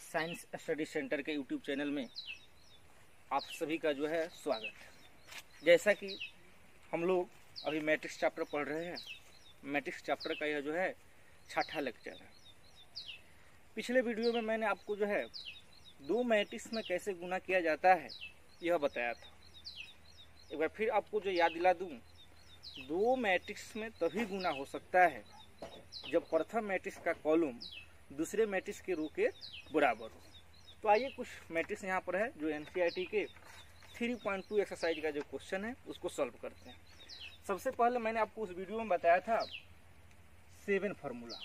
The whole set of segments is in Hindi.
साइंस स्टडी सेंटर के यूट्यूब चैनल में आप सभी का जो है स्वागत। जैसा कि हम लोग अभी मैट्रिक्स चैप्टर पढ़ रहे हैं, मैट्रिक्स चैप्टर का यह जो है छठा लेक्चर है। पिछले वीडियो में मैंने आपको जो है दो मैट्रिक्स में कैसे गुना किया जाता है यह बताया था। एक बार फिर आपको जो याद दिला दूं, दो मैट्रिक्स में तभी गुना हो सकता है जब प्रथम मैट्रिक्स का कॉलम दूसरे मैट्रिक्स के रो के बराबर हो। तो आइए कुछ मैट्रिक्स यहाँ पर है जो एनसीईआरटी के 3.2 एक्सरसाइज का जो क्वेश्चन है उसको सॉल्व करते हैं। सबसे पहले मैंने आपको उस वीडियो में बताया था 7 फार्मूला,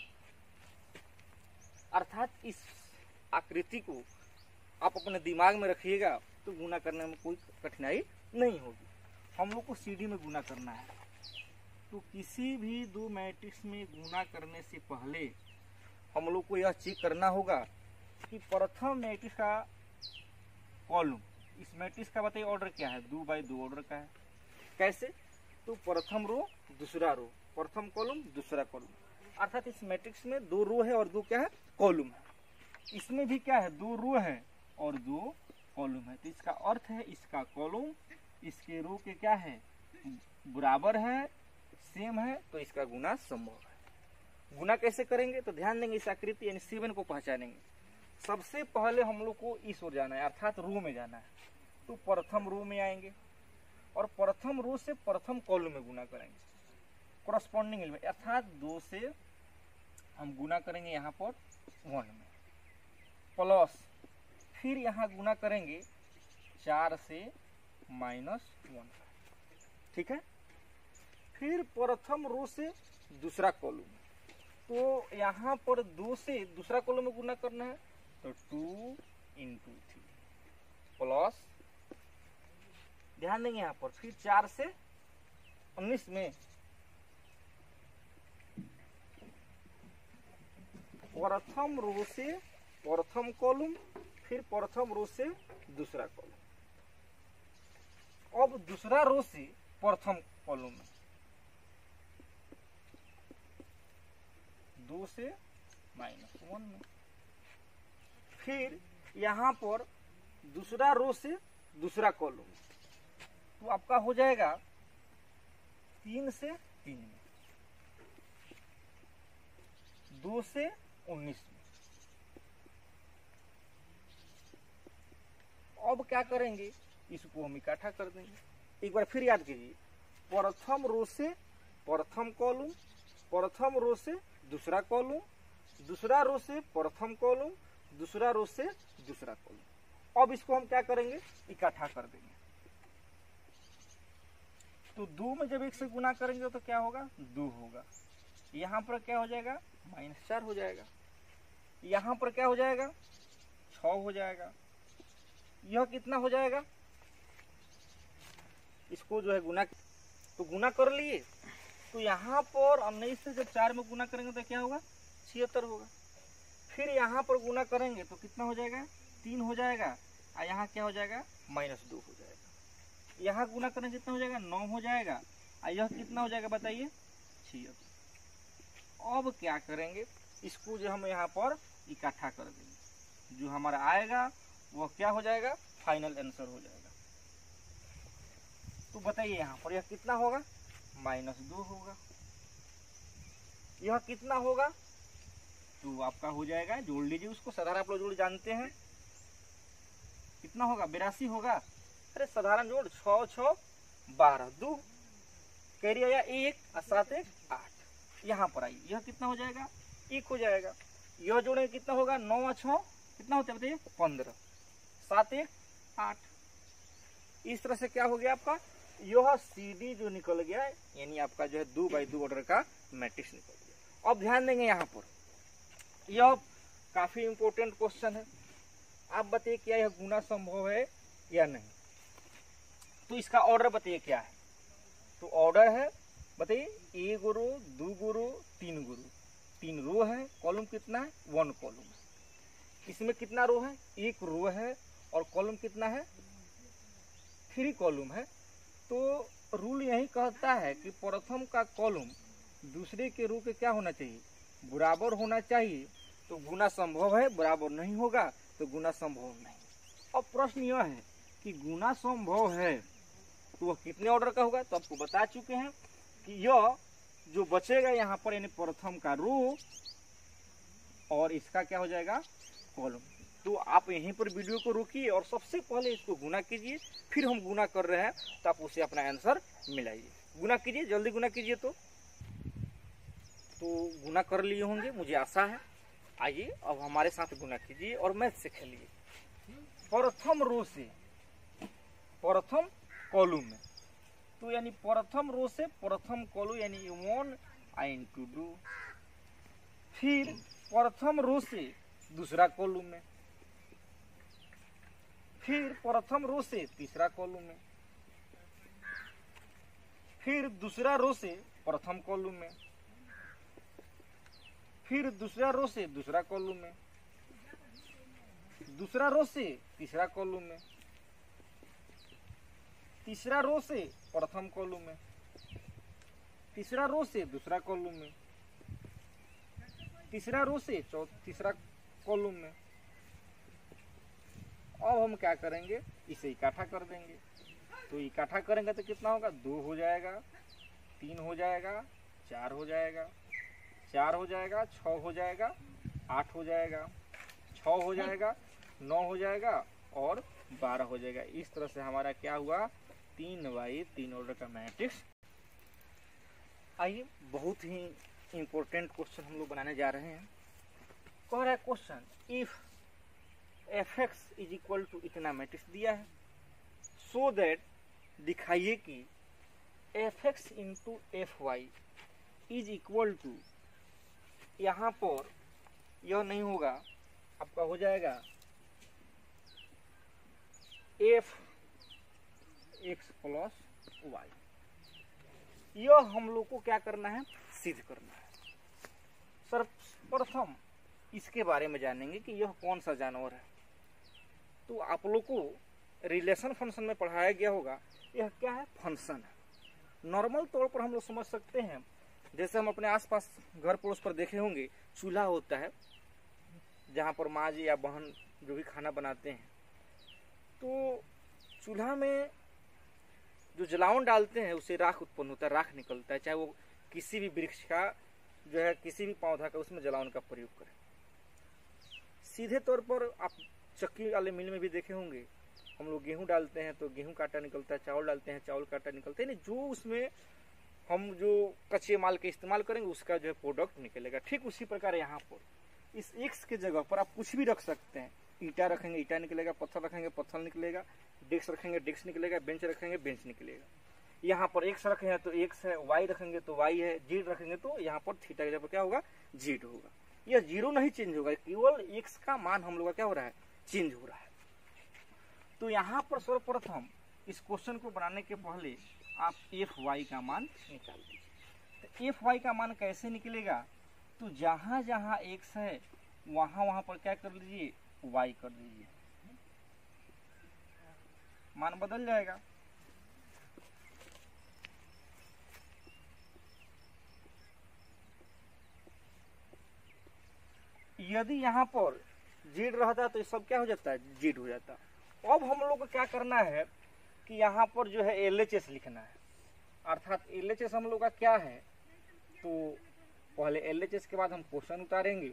अर्थात इस आकृति को आप अपने दिमाग में रखिएगा तो गुना करने में कोई कठिनाई नहीं होगी। हम लोग को सीडी में गुना करना है, तो किसी भी दो मैट्रिक्स में गुना करने से पहले हम लोग को यह चेक करना होगा कि प्रथम मैट्रिक्स का कॉलम, इस मैट्रिक्स का बताइए ऑर्डर क्या है, 2 बाई 2 ऑर्डर का है। कैसे? तो प्रथम रो दूसरा रो, प्रथम कॉलम दूसरा कॉलम, अर्थात इस मैट्रिक्स में 2 रो है और 2 क्या है, कॉलम है। इसमें भी क्या है, 2 रो है और 2 कॉलम है। तो इसका अर्थ है इसका कॉलम इसके रो के क्या है, बराबर है, सेम है, तो इसका गुना संभव है। गुना कैसे करेंगे तो ध्यान देंगे, इस आकृति यानी 7 को पहचानेंगे। सबसे पहले हम लोग को इस ओर जाना है, अर्थात रो में जाना है। तो प्रथम रो में आएंगे और प्रथम रो से प्रथम कॉलम में गुना करेंगे, कॉरस्पॉन्डिंग एलिमेंट, अर्थात 2 से हम गुना करेंगे यहाँ पर 1 में, प्लस फिर यहाँ गुना करेंगे 4 से -1। ठीक है। फिर प्रथम रो से दूसरा कॉलम, तो यहाँ पर 2 से दूसरा कॉलम में गुना करना है, तो 2 × 3 प्लस, ध्यान देंगे यहाँ पर, फिर 4 से 19 में प्रथम रो से प्रथम कॉलम, फिर प्रथम रो से दूसरा कॉलम। अब दूसरा रो से प्रथम कॉलम में 2 से -1 में, फिर यहाँ पर दूसरा रो से दूसरा कॉलम, तो आपका हो जाएगा 3 से 3 में, 2 से 19 में। अब क्या करेंगे, इसको हम इकट्ठा कर देंगे। एक बार फिर याद कीजिए, प्रथम रो से प्रथम कॉलम, प्रथम रो से दूसरा कॉलम, दूसरा रो से प्रथम कॉलम, दूसरा रो से दूसरा कॉलम। अब इसको हम क्या करेंगे, इकट्ठा कर देंगे। तो 2 में जब 1 से गुना करेंगे तो क्या होगा, 2 होगा। यहाँ पर क्या हो जाएगा, -4 हो जाएगा। यहाँ पर क्या हो जाएगा, 6 हो जाएगा। यह कितना हो जाएगा, इसको जो है गुना, तो गुना कर लिए। तो यहाँ पर 19 से जब 4 में गुना करेंगे तो क्या होगा, 76 होगा। फिर यहाँ पर गुना करेंगे तो कितना हो जाएगा, 3 हो जाएगा, और यहाँ क्या हो जाएगा, -2 हो जाएगा। यहाँ गुना करेंगे कितना हो जाएगा, 9 हो जाएगा, और यह कितना हो जाएगा बताइए, 76। अब क्या करेंगे, इसको जो हम यहाँ पर इकट्ठा कर देंगे, जो हमारा आएगा वह क्या हो जाएगा, फाइनल आंसर हो जाएगा। तो बताइए यहाँ पर यह कितना होगा, -2 होगा। यह कितना होगा, तो आपका हो जाएगा, जोड़ लीजिए उसको, साधारण आप लोग जोड़ जानते हैं, कितना होगा, 82 होगा। अरे साधारण जोड़, 6 6 12, 2 कैरी आया 1 और 7 1 8। यहाँ पर आइए, यह कितना हो जाएगा, 1 हो जाएगा। यह जोड़े कितना होगा, 9 और 6 कितना होता है बताइए, 15, 7 1 8। इस तरह से क्या हो गया आपका, यह CD जो निकल गया, यानी आपका जो है 2 बाई 2 ऑर्डर का मैट्रिक्स निकल गया। अब ध्यान देंगे यहाँ पर, यह काफी इंपॉर्टेंट क्वेश्चन है। आप बताइए क्या यह गुना संभव है या नहीं। तो इसका ऑर्डर बताइए क्या है। तो ऑर्डर है बताइए, 1 रो, 2 रो, 3 रो, 3 रो है, कॉलम कितना है, 1 कॉलम। इसमें कितना रो है, 1 रो है, और कॉलम कितना है, 3 कॉलम है। तो रूल यही कहता है कि प्रथम का कॉलम दूसरे के रो के क्या होना चाहिए, बराबर होना चाहिए। तो गुना संभव है, बराबर नहीं होगा, तो गुना संभव नहीं। अब प्रश्न यह है कि गुना संभव है तो वह कितने ऑर्डर का होगा, तो आपको बता चुके हैं कि यह जो बचेगा यहाँ पर यानी प्रथम का रो और इसका क्या हो जाएगा कॉलम। तो आप यहीं पर वीडियो को रोकिए और सबसे पहले इसको गुना कीजिए, फिर हम गुना कर रहे हैं तो आप उसे अपना आंसर मिलाइए। गुना कीजिए, जल्दी गुना कीजिए। तो गुना कर लिए होंगे मुझे आशा है। आइए अब हमारे साथ गुना कीजिए और मैथ से खेलिए। प्रथम रो से प्रथम कॉलम में, तो यानी प्रथम रो से प्रथम कॉलम यानी 1 into 2। फिर प्रथम रो से दूसरा कॉलम में, फिर प्रथम रो से तीसरा कॉलम में, फिर दूसरा रो से प्रथम कॉलम में, फिर दूसरा रो से दूसरा कॉलम में, दूसरा रो से तीसरा कॉलम में, तीसरा रो से प्रथम कॉलम में, तीसरा रो से दूसरा कॉलम में, तीसरा रो से तीसरा कॉलम में। अब हम क्या करेंगे, इसे इकट्ठा कर देंगे। तो इकट्ठा करेंगे तो कितना होगा, 2 हो जाएगा, 3 हो जाएगा, 4 हो जाएगा, 4 हो जाएगा, 6 हो जाएगा, 8 हो जाएगा, 6 हो जाएगा, 9 हो जाएगा और 12 हो जाएगा। इस तरह से हमारा क्या हुआ, 3/3 ऑर्डर का मैट्रिक्स। आइए बहुत ही इंपॉर्टेंट क्वेश्चन हम लोग बनाने जा रहे हैं। कह रहा है question, if fx is equal to इतना मैट्रिक्स दिया है, सो दैट दिखाइए कि fx into fy is equal to, यहाँ पर यह नहीं होगा, आपका हो जाएगा f x प्लस y। यह हम लोग को क्या करना है, सिद्ध करना है। सर्वप्रथम इसके बारे में जानेंगे कि यह कौन सा जानवर है। तो आप लोग को रिलेशन फंक्शन में पढ़ाया गया होगा, यह क्या है, फंक्शन है। नॉर्मल तौर पर हम लोग समझ सकते हैं, जैसे हम अपने आसपास घर पड़ोस पर देखे होंगे, चूल्हा होता है जहाँ पर माँ जी या बहन जो भी खाना बनाते हैं, तो चूल्हा में जो जलावन डालते हैं उससे राख उत्पन्न होता है, राख निकलता है। चाहे वो किसी भी वृक्ष का जो है, किसी भी पौधा का, उसमें जलावन का प्रयोग करें। सीधे तौर पर आप चक्की वाले मिल में भी देखे होंगे, हम लोग गेहूं डालते हैं तो गेहूं का आटा निकलता है, चावल डालते हैं चावल का आटा निकलता है, नहीं जो उसमें हम जो कच्चे माल के इस्तेमाल करेंगे उसका जो है प्रोडक्ट निकलेगा। ठीक उसी प्रकार यहाँ पर इस एक्स के जगह पर आप कुछ भी रख सकते हैं। ईटा रखेंगे ईटा निकलेगा, पत्थर रखेंगे पत्थर निकलेगा, डेस्क रखेंगे डेस्क निकलेगा, बेंच रखेंगे बेंच निकलेगा। यहाँ पर एक्स रखे हैं तो एक्स है, वाई रखेंगे तो वाई है, जेड रखेंगे तो यहाँ पर थीटा के जगह पर क्या होगा, जेड होगा। यह जीरो नहीं चेंज होगा, केवल एक्स का मान हम लोग का क्या हो रहा है, चेंज हो रहा है। तो यहाँ पर सर्वप्रथम इस क्वेश्चन को बनाने के पहले आप एफ वाई का मान निकाल दीजिए। तो एफ वाई का मान कैसे निकलेगा, तो जहां जहां एक्स है वहां वहां पर क्या कर लीजिए, वाई कर दीजिए, मान बदल जाएगा। यदि यहाँ पर जेड रहता तो ये सब क्या हो जाता है, जेड हो जाता। अब हम लोग को क्या करना है कि यहाँ पर जो है LHS लिखना है, अर्थात LHS हम लोग का क्या है, तो पहले LHS के बाद हम क्वेश्चन उतारेंगे,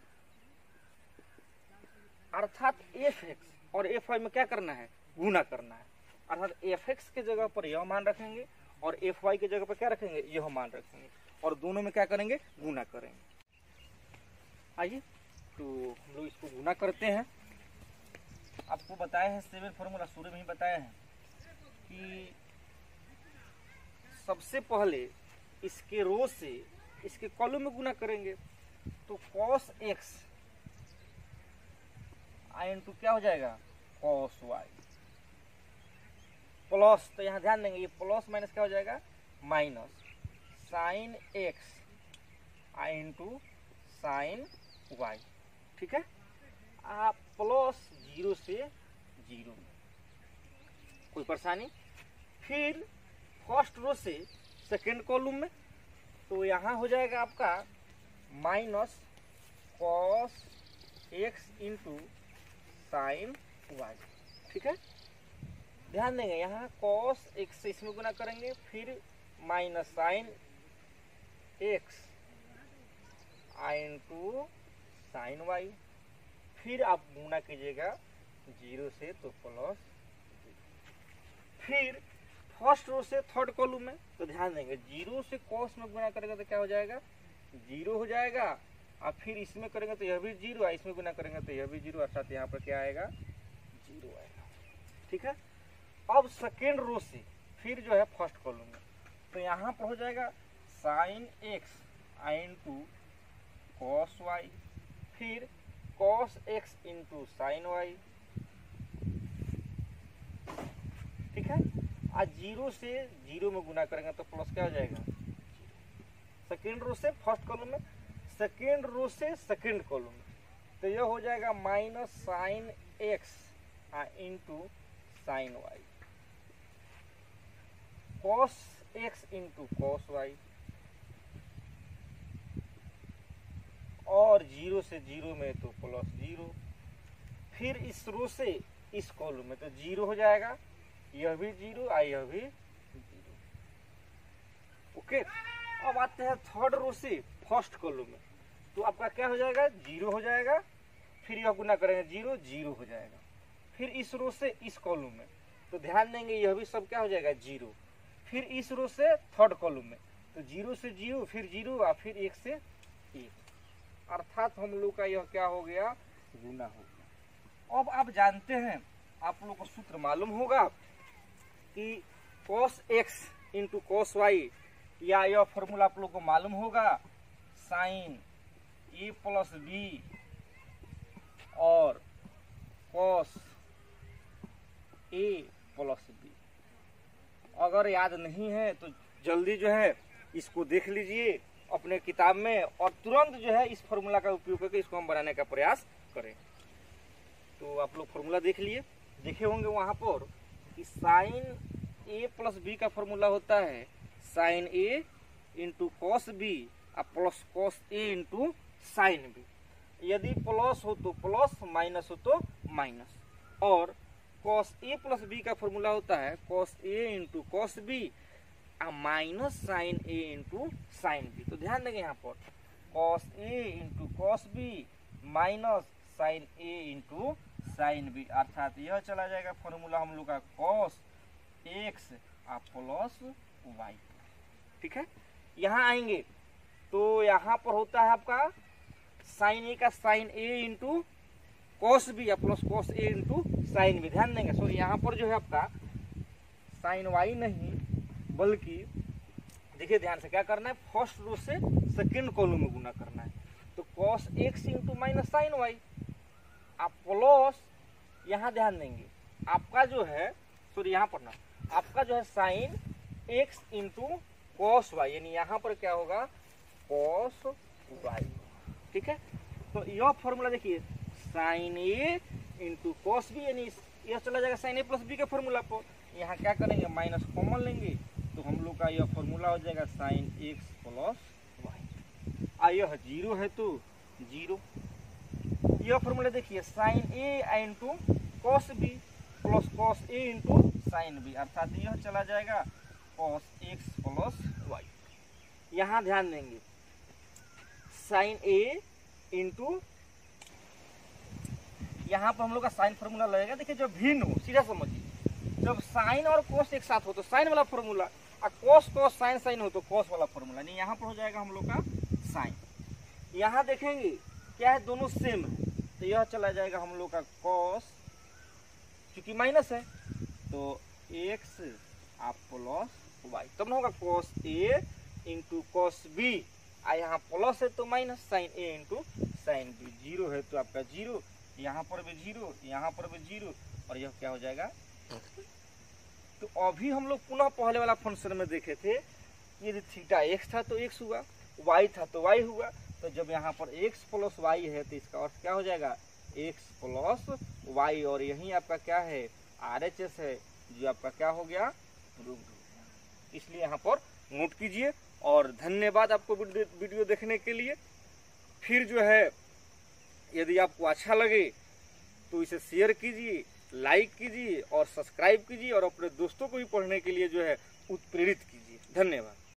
अर्थात fx और fy में क्या करना है, गुना करना है। अर्थात fx के जगह पर यह मान रखेंगे और fy के जगह पर क्या रखेंगे, यह मान रखेंगे, और दोनों में क्या करेंगे, गुना करेंगे। आइए तो हम लोग इसको गुना करते हैं। आपको बताया है 7 फॉर्मूला शुरू में ही बताया है कि सबसे पहले इसके रो से इसके कॉलम में गुना करेंगे। तो cos x आई इंटू क्या हो जाएगा, cos y प्लस, तो यहाँ ध्यान देंगे ये प्लस माइनस क्या हो जाएगा, minus sine x I into sine y। ठीक है, आप प्लस 0 से 0, कोई परेशानी। फिर फर्स्ट रो से सेकेंड कॉलम में, तो यहाँ हो जाएगा आपका minus cos x into sine y. ठीक है, ध्यान देंगे यहाँ कॉस एक्स से इसमें गुना करेंगे, फिर minus sine x into sine y, फिर आप गुना कीजिएगा 0 से तो प्लस, फिर फर्स्ट रो से थर्ड कॉलम में, तो ध्यान देंगे 0 से कॉस में गुना करेगा तो क्या हो जाएगा 0 हो जाएगा, और फिर इसमें करेंगे तो यह भी 0, और इसमें गुना करेंगे तो यह भी 0, अर्थात यहाँ पर क्या आएगा 0 आएगा। ठीक है, अब सेकेंड रो से फिर जो है फर्स्ट कॉलम में, तो यहाँ पर हो जाएगा sine x into cos y, फिर cos x into sine y. ठीक है, आज 0 से 0 में गुना करेंगे तो प्लस क्या हो जाएगा, सेकेंड रो से फर्स्ट कॉलम में, सेकेंड रो से सेकेंड कॉलम में, तो यह हो जाएगा minus sine x into sine y, cos x into cos y, और 0 से 0 में तो प्लस 0, फिर इस रो से इस कॉलम में तो 0 हो जाएगा, यह भी 0 और यह भी 0। ओके, अब आते हैं थर्ड रो से फर्स्ट कॉलम में, तो आपका क्या हो जाएगा 0 हो जाएगा, फिर यह गुना करेंगे 0 0 हो जाएगा, फिर इस रो से इस कॉलम में, तो ध्यान देंगे यह भी सब क्या हो जाएगा 0, फिर इस रो से थर्ड कॉलम में, तो 0 से 0 फिर 0 और फिर 1 से 1, अर्थात हम लोग का यह क्या हो गया गुना हो गया। अब आप जानते हैं, आप लोग को सूत्र मालूम होगा कि cos x into cos y, या यह फॉर्मूला आप लोग को मालूम होगा साइन a प्लस बी और cos a प्लस बी। अगर याद नहीं है तो जल्दी जो है इसको देख लीजिए अपने किताब में, और तुरंत जो है इस फॉर्मूला का उपयोग करके इसको हम बनाने का प्रयास करें। तो आप लोग फॉर्मूला देख लिए, देखे होंगे वहां पर कि साइन ए प्लस बी का फॉर्मूला होता है sine A into cos B और plus cos A into sine B. यदि प्लस हो तो प्लस, माइनस हो तो माइनस। और कॉस ए प्लस बी का फॉर्मूला होता है cos A into cos B और minus sine A into sine B. तो ध्यान देंगे यहाँ पर cos A into cos B minus sine A into sine B, अर्थात यह चला जाएगा फॉर्मूला हम लोग का कॉस एक्स और प्लस वाई। ठीक है, यहाँ आएंगे तो यहाँ पर होता है आपका साइन ए का sine A into cos B या plus cos A into sine B. ध्यान देंगे, सो यहाँ पर जो है आपका साइन वाई नहीं बल्कि देखिए ध्यान से क्या करना है, फर्स्ट रो से सेकंड कॉलम में गुना करना है। तो cos x into minus sine y आप प्लस, यहाँ ध्यान देंगे आपका जो है, सॉरी यहाँ पर ना, आपका जो है sine x into cos y, यानी यहाँ पर क्या होगा कॉस वाई। ठीक है, तो यह फॉर्मूला देखिए sine A into cos B, यानी यह चला जाएगा साइन ए प्लस बी के फॉर्मूला पर। यहाँ क्या करेंगे माइनस कॉमन लेंगे, तो हम लोग का यह फॉर्मूला हो जाएगा साइन एक्स प्लस वाई, और यह 0 है तो 0। यह फॉर्मूला देखिए sine A into cos B plus cos A into sine B, अर्थात यह चला जाएगा कॉस एक्स प्लस वाई। यहाँ ध्यान देंगे साइन ए इंटू, यहाँ पर हम लोग का साइन फॉर्मूला लगेगा। देखिए जब भिन्न हो, सीधा समझिए, जब साइन और कॉस एक साथ हो तो साइन वाला फॉर्मूला, और कॉस कॉस साइन साइन हो तो कॉस वाला फॉर्मूला। नहीं, यहाँ पर हो जाएगा हम लोग का साइन। यहाँ देखेंगे क्या है, दोनों सेम है, तो यह चला जाएगा हम लोग का कॉस, क्योंकि माइनस है तो एक्स आप प्लस वाई, तब ना होगा cos A into cos B, और यहाँ प्लस है तो minus sine A into sine B. 0 है तो आपका 0, यहाँ पर भी 0, यहाँ पर भी 0, और यह क्या हो जाएगा। तो अभी हम लोग पुनः पहले वाला फंक्शन में देखे थे, यदि थीटा एक्स था तो एक्स हुआ, वाई था तो वाई हुआ। तो जब यहाँ पर एक्स प्लस वाई है तो इसका अर्थ क्या हो जाएगा एक्स प्लस वाई, और यही आपका क्या है RHS है, जो आपका क्या हो गया रूट हो गया। इसलिए यहाँ पर नोट कीजिए, और धन्यवाद आपको वीडियो देखने के लिए। फिर जो है यदि आपको अच्छा लगे तो तो इसे शेयर कीजिए, लाइक कीजिए और सब्सक्राइब कीजिए और अपने दोस्तों को भी पढ़ने के लिए जो है उत्प्रेरित कीजिए। धन्यवाद।